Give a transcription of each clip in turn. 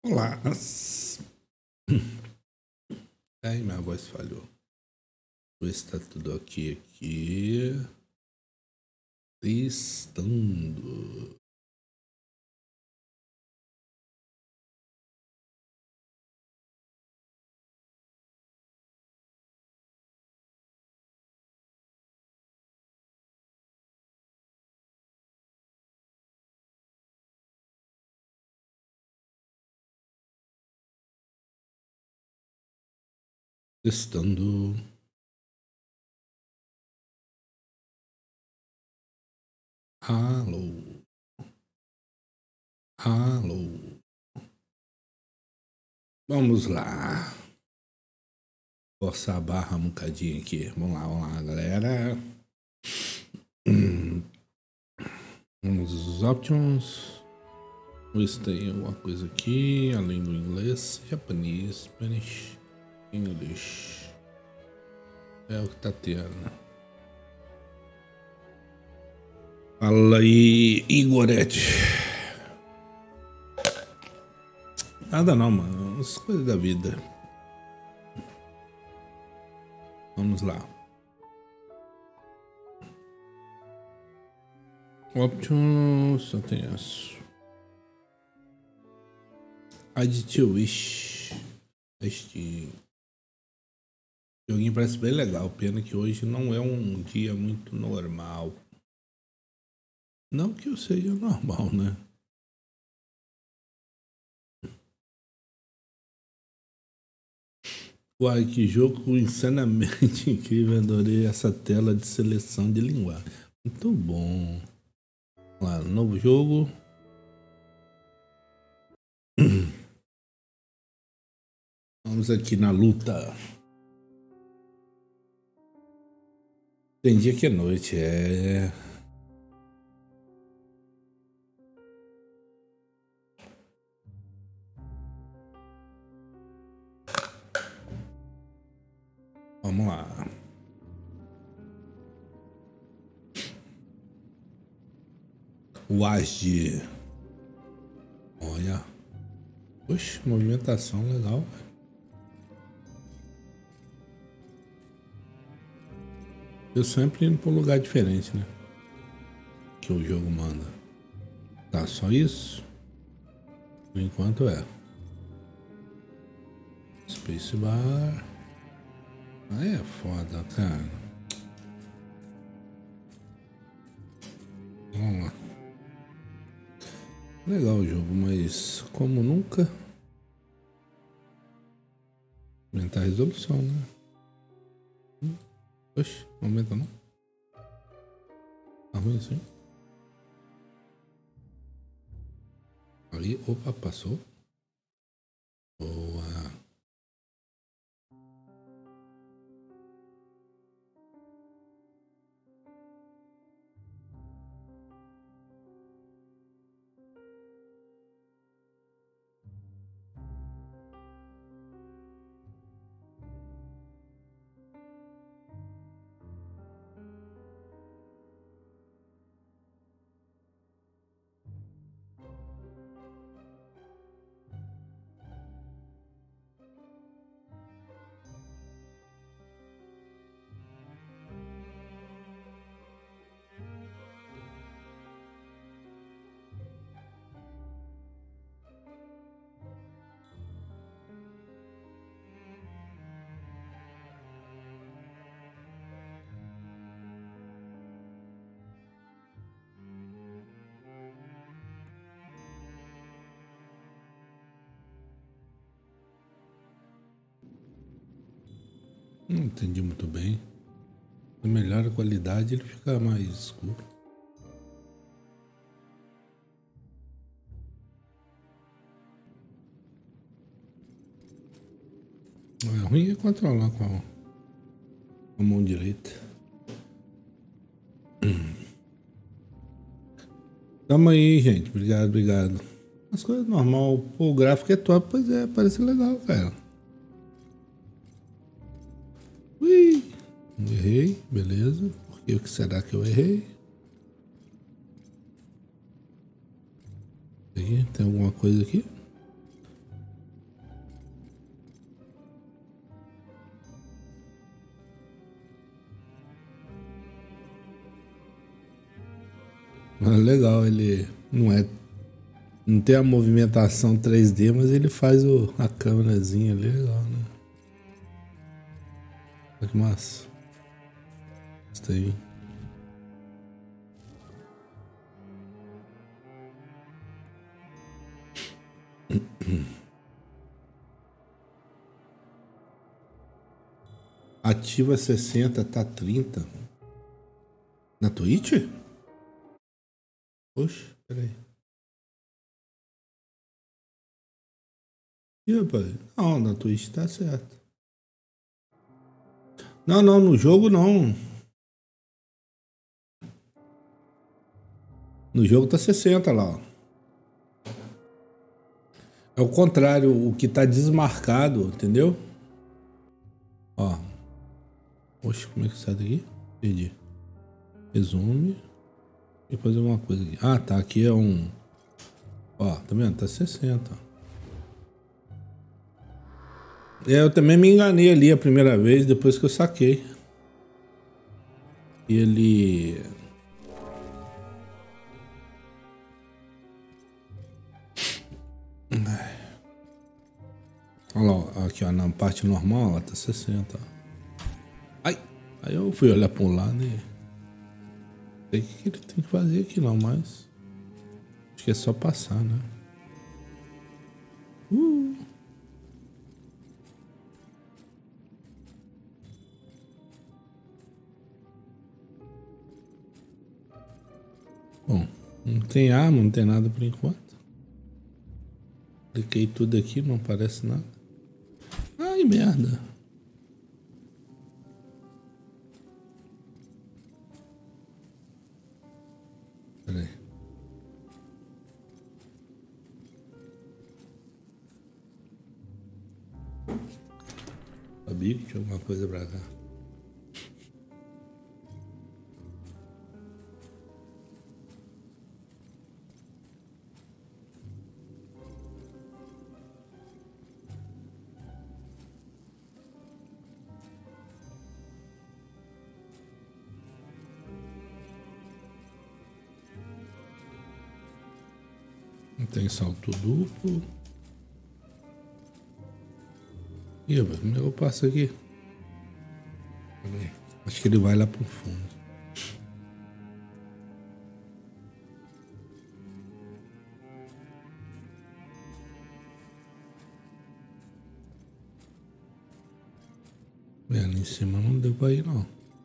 Olá. Ai, minha voz falhou. Vou estar tudo aqui. Testando. Testando. Alô. Alô. Vamos lá. Forçar a barra um bocadinho aqui. Vamos lá, galera. Vamos aos options. Ver se tem alguma coisa aqui, além do inglês, japonês, Spanish, English. É o que tá tendo. Fala aí, Igorete. Nada não, mano. As coisas da vida. Vamos lá. Options, só tem isso. Add to wish. Este joguinho parece bem legal. Pena que hoje não é um dia muito normal. Não que eu seja normal, né? Uai, que jogo insanamente incrível. Adorei essa tela de seleção de linguagem. Muito bom. Vamos lá, novo jogo. Vamos aqui na luta. Tem dia que é noite, é. Vamos lá. Wage. Olha. Oxe, movimentação legal. Eu sempre indo pra um lugar diferente, né? Que o jogo manda. Tá, só isso? Por enquanto é. Spacebar. Aí é foda, cara. Vamos lá. Legal o jogo, mas como nunca. Aumentar a resolução, né? Oxe, não aumenta não. Tá ruim assim. Ali, opa, passou. Boa. Não entendi muito bem. A melhor qualidade ele fica mais escuro. É ruim é controlar com a mão direita. Tamo aí, gente. Obrigado. As coisas normal. Pô, o gráfico é top, pois é, parece legal, cara. Ui! Errei, beleza. Por que o que será que eu errei? Aqui, tem alguma coisa aqui? ele não tem a movimentação 3D, mas ele faz a câmerazinha ali, legal, né? Olha que massa. Gostei. Ativa 60, tá 30. Na Twitch? Oxe, peraí. Ih, rapaz. Não, na Twitch tá certo. Não, no jogo não. No jogo tá 60 lá, ó. É o contrário, o que tá desmarcado, entendeu? Ó. Oxe, como é que sai daqui? Perdi. Resume. E fazer uma coisa aqui. Ah, tá. Aqui é um. Ó, tá vendo? Tá 60. Eu também me enganei ali a primeira vez, depois que eu saquei. E ele. Olha lá, ó, aqui ó, na parte normal, ó, tá 60. Ai! Aí eu fui olhar pra um lado e. Não sei o que ele tem que fazer aqui não, mas. Acho que é só passar, né? Bom, não tem arma, não tem nada por enquanto. Cliquei tudo aqui, não aparece nada. Ai, merda. Pera aí. Sabia que tinha alguma coisa pra cá. Não tem salto duplo. Ih, velho, como é que eu passo aqui? Pera aí. Acho que ele vai lá pro fundo. É, ali em cima não deu pra ir, não.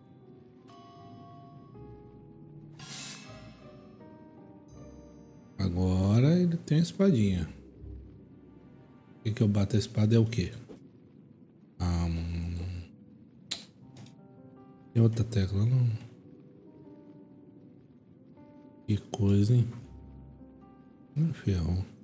Agora ele tem a espadinha. O que eu bato a espada é o quê? Ah, tem outra tecla, não. Que coisa, hein? Ferrou.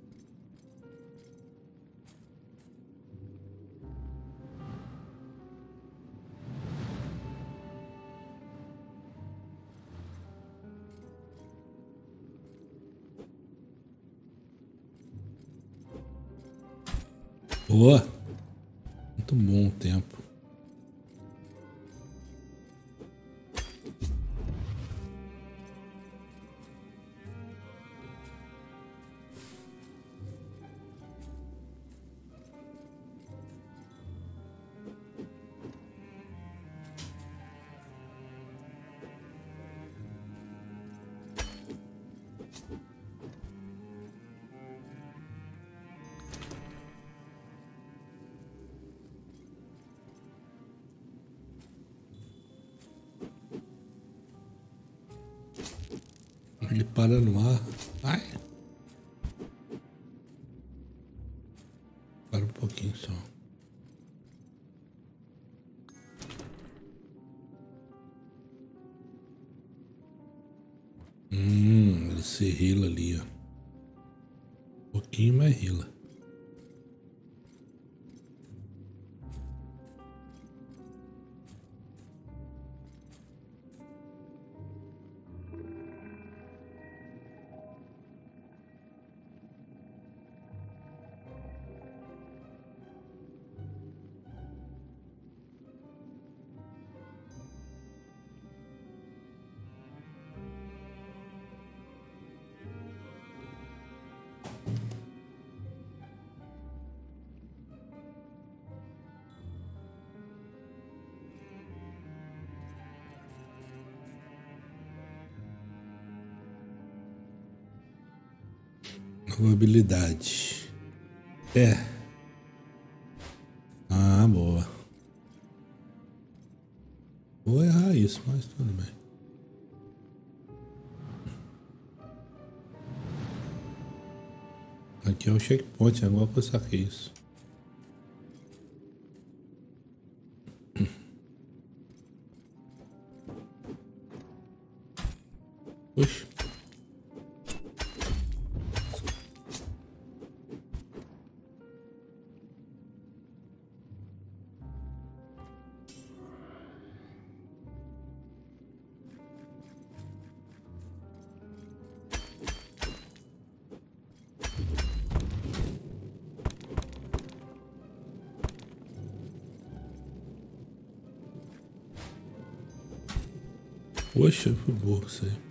Boa! Muito bom o tempo. Ele para no ar. Ai! Para um pouquinho só. Ele se rila ali, ó. Um pouquinho mais rila. Probabilidade. É. Ah, boa. Vou errar isso, mas tudo bem. Aqui é o checkpoint, agora que eu saquei isso. Oxe. Poxa, foi burro isso aí.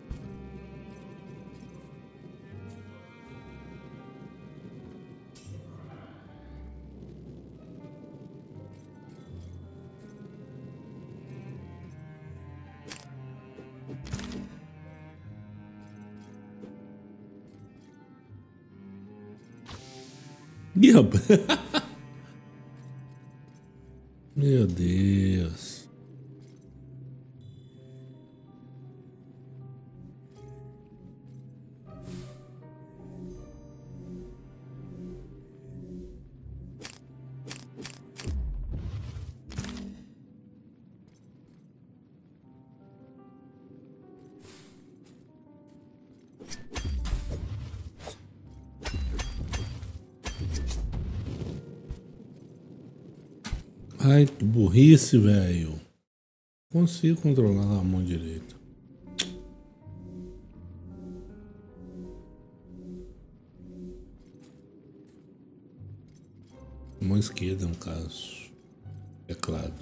Ih, rapaz. Meu Deus. Ai, que burrice, velho. Consigo controlar a mão direita. Mão esquerda, no caso. Teclado.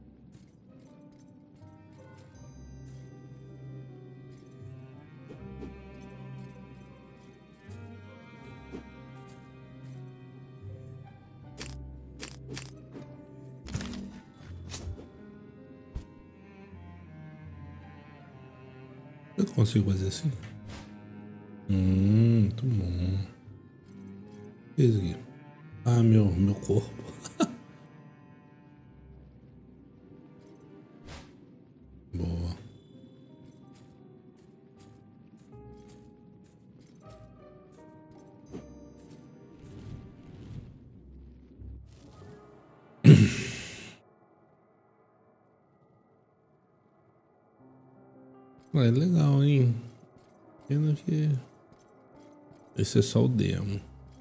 Eu consigo fazer assim? Muito bom. Fiz aqui. Ah, meu corpo. Boa. É legal, hein? Pena que esse é só o demo.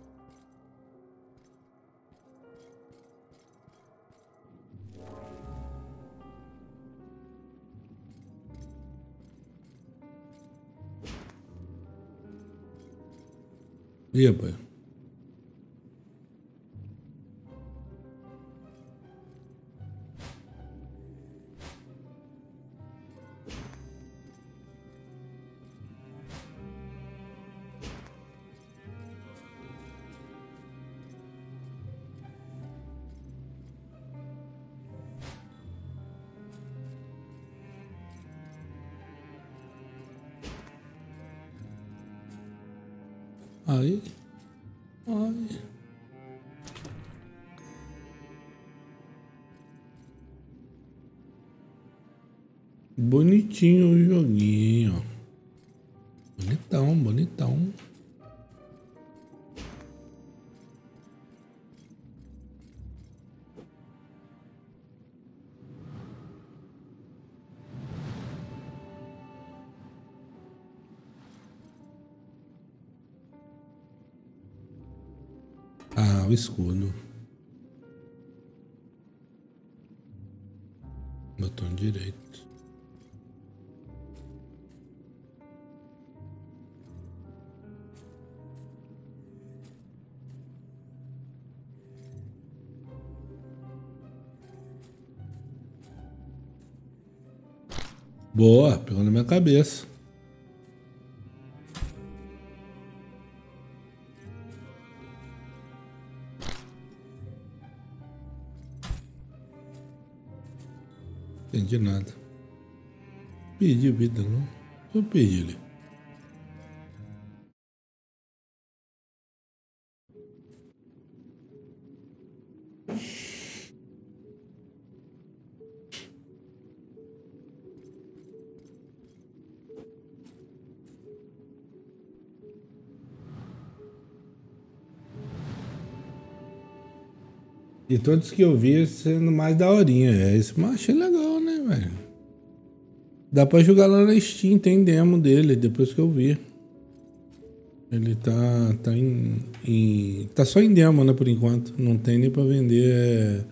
E rapaz? Aí. Ai. Bonitinho o joguinho. Bonitão, bonitão. Ah, o escudo. Botão direito. Boa, pegou na minha cabeça. Entendi nada. Perdi vida, não? Eu perdi ali. E todos que eu vi sendo mais daorinha. Esse mas achei legal, né, velho? Dá pra jogar lá na Steam, tem demo dele, depois que eu vi. Ele tá só em demo, né, por enquanto. Não tem nem pra vender.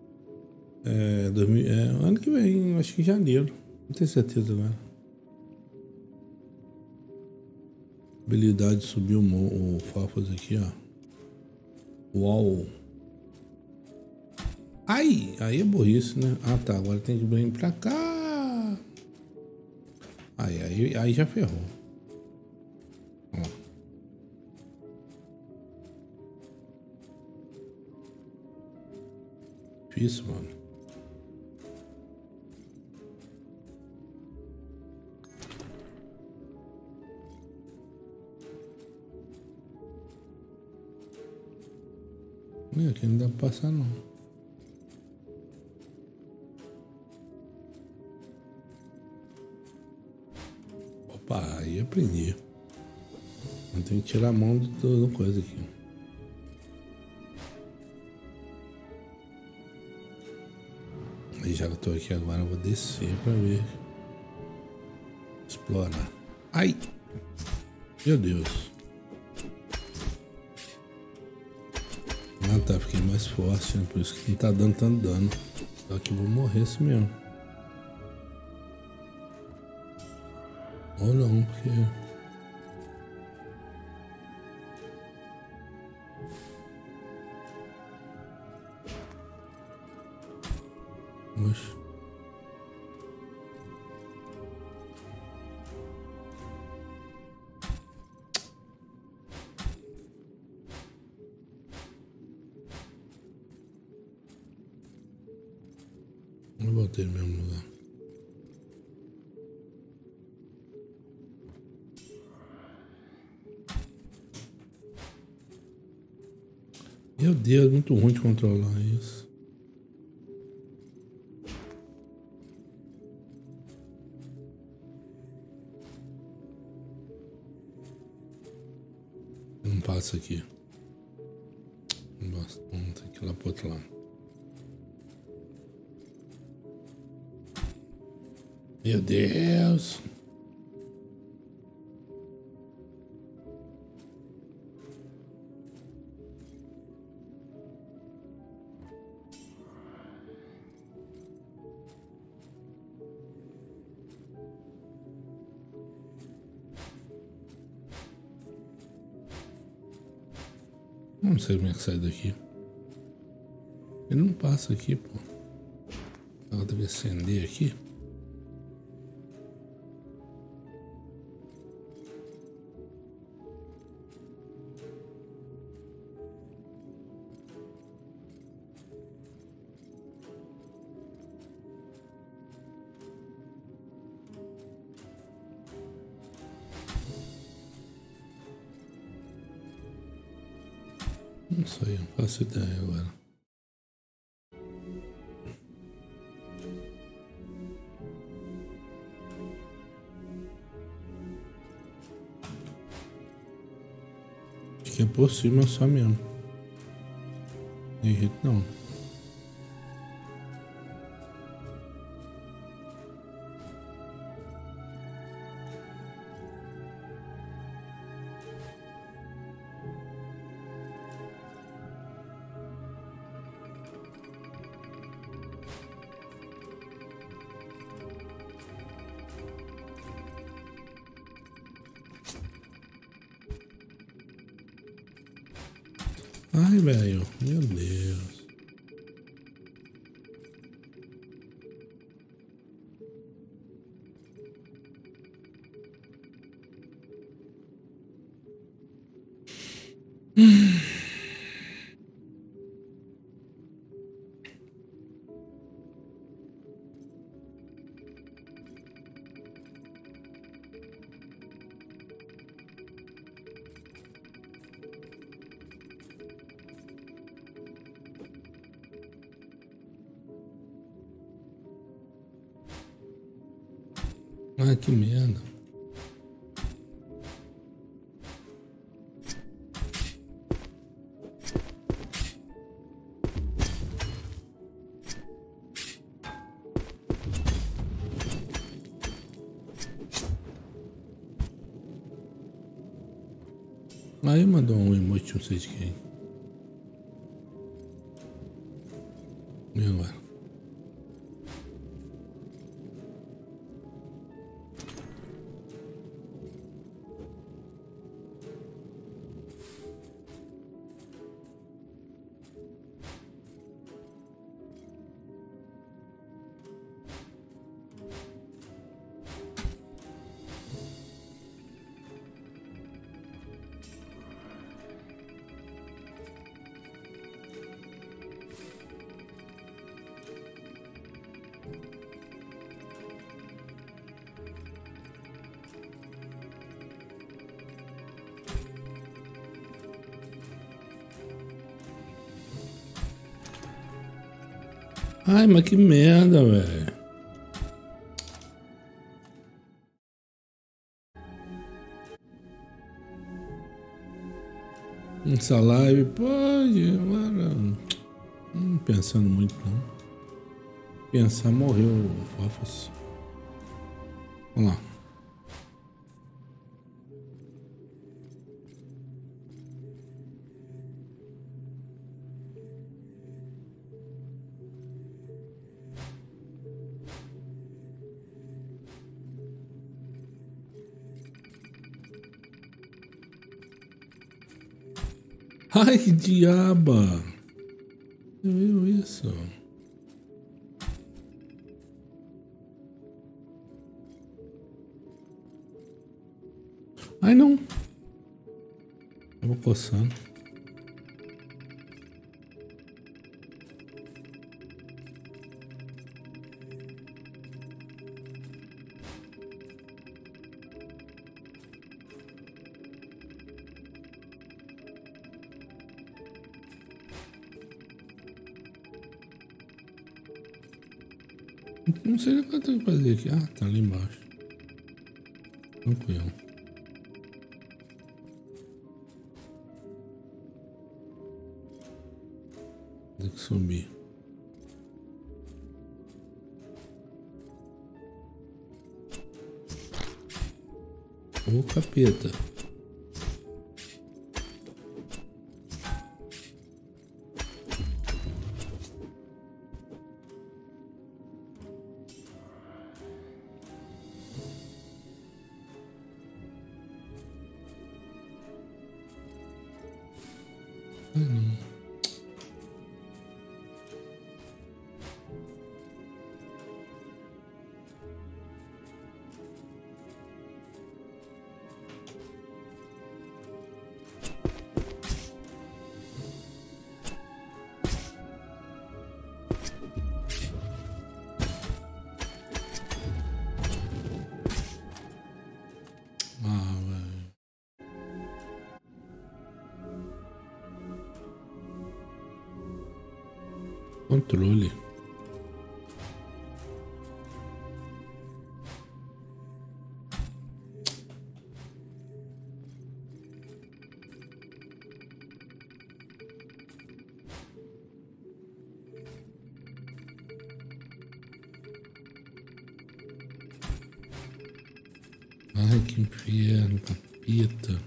Ano que vem, acho que em janeiro. Não tenho certeza agora. Habilidade de subir o Farfas aqui, ó. Uau! Aí é burrice, né? Ah, tá. Agora tem que vir pra cá. Aí já ferrou. Ó. Difícil, mano. Aqui não dá pra passar, não. Opa, aí aprendi. Eu tenho que tirar a mão do coisa aqui. Aí já que eu tô aqui agora, eu vou descer pra ver. Explorar. Ai! Meu Deus. Ah, tá. Fiquei mais forte, né? Por isso que não tá dando tanto dano. Só que eu vou morrer assim mesmo. Ou não, porque... Oxe. Eu voltei no mesmo lugar. Meu Deus, muito ruim de controlar isso. Não passa aqui. Nossa, tem que ir lá pro outro lado. Meu Deus. Não sei como é que sai daqui. Ele não passa aqui, pô. Ela deve acender aqui. Não sei, não faço ideia agora. Acho que é por cima só mesmo. Tem jeito não. Ai, velho. Meu Deus. Ai, que merda. Aí mandou um emoji, não sei de quem. E agora? Ai, mas que merda, velho. Essa live pode, agora. Não pensando muito, não. Pensar, morreu o Fofos. Vamos lá. Ai, que diaba! Você viu isso? Ai, não. Eu vou coçando. Não sei o que eu tenho que fazer aqui. Ah, tá ali embaixo. Tranquilo. Tem que subir. Ô, capeta. Ai, não. Ah, velho. Controle. Ai, que inferno, capeta.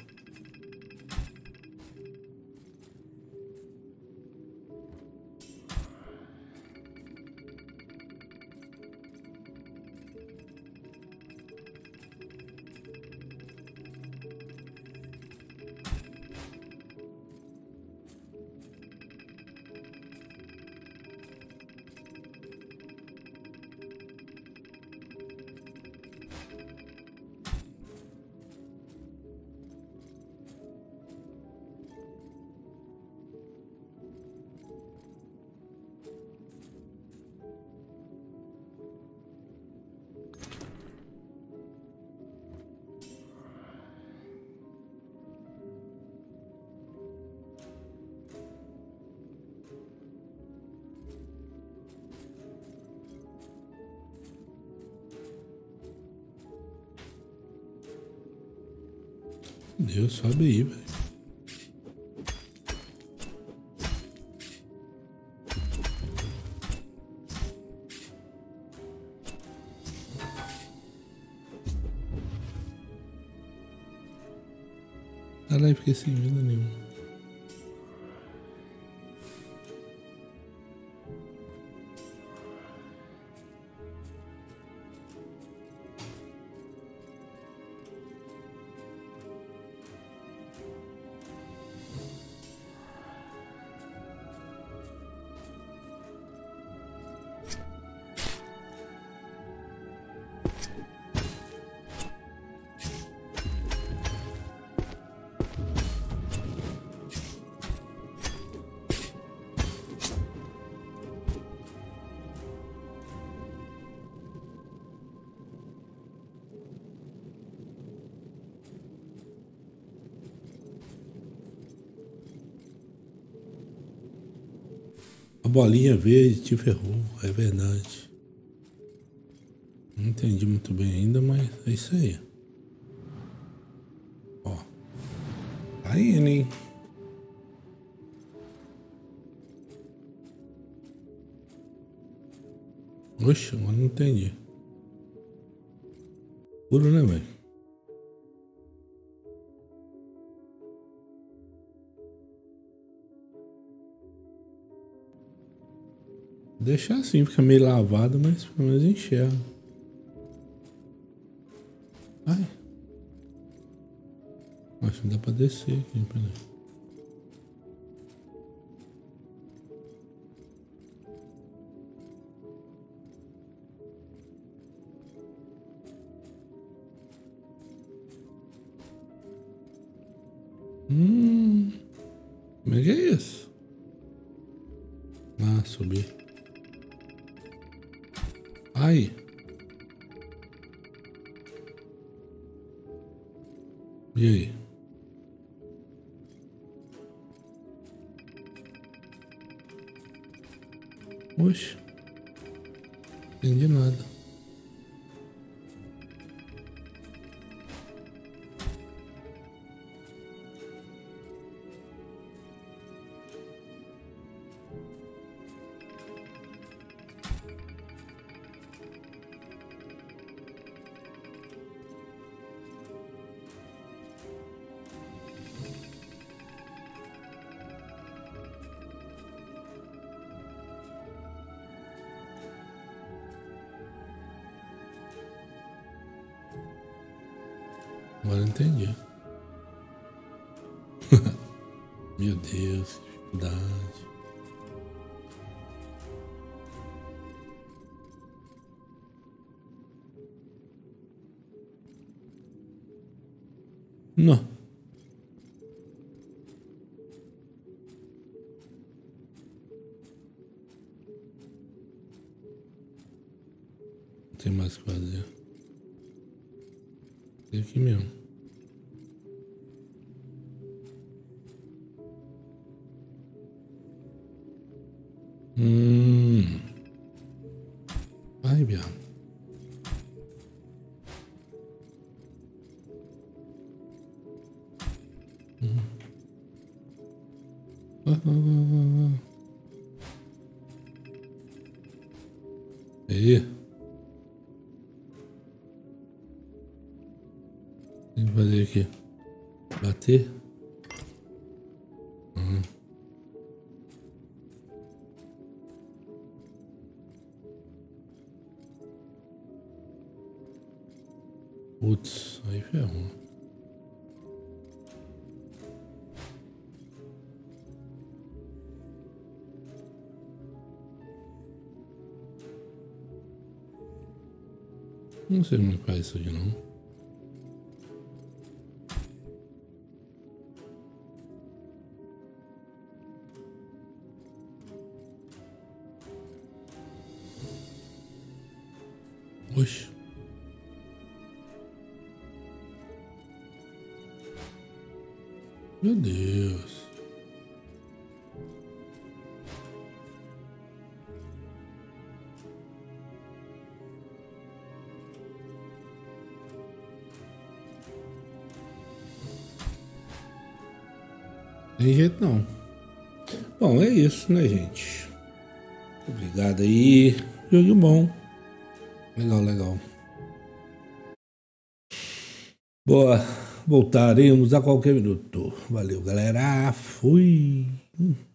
Deus, sobe aí, velho. Caralho, fiquei sem vida nenhuma. A bolinha verde te ferrou, é verdade. Não entendi muito bem ainda, mas é isso aí. Ó. Tá indo, hein? Oxe, agora não entendi. Puro, né, velho? Deixar assim, fica meio lavado, mas pelo menos enxerga. Ai. Acho que dá pra descer aqui, peraí. Como é que é isso? Ah, subi. Ai. E aí? Oxe. Entendi nada. Agora entendi. Meu Deus, que dificuldade. Não. Não tem mais o que fazer. Tem aqui mesmo. Ai, viado. Aí. Tem que fazer aqui. Bater. Putz, aí ferrou. Não sei como faz isso aqui não. Oxe. Meu Deus. Tem jeito não. Bom, é isso, né, gente? Obrigado aí. Jogo bom. Legal, legal. Boa. Voltaremos a qualquer minuto. Valeu, galera. Fui.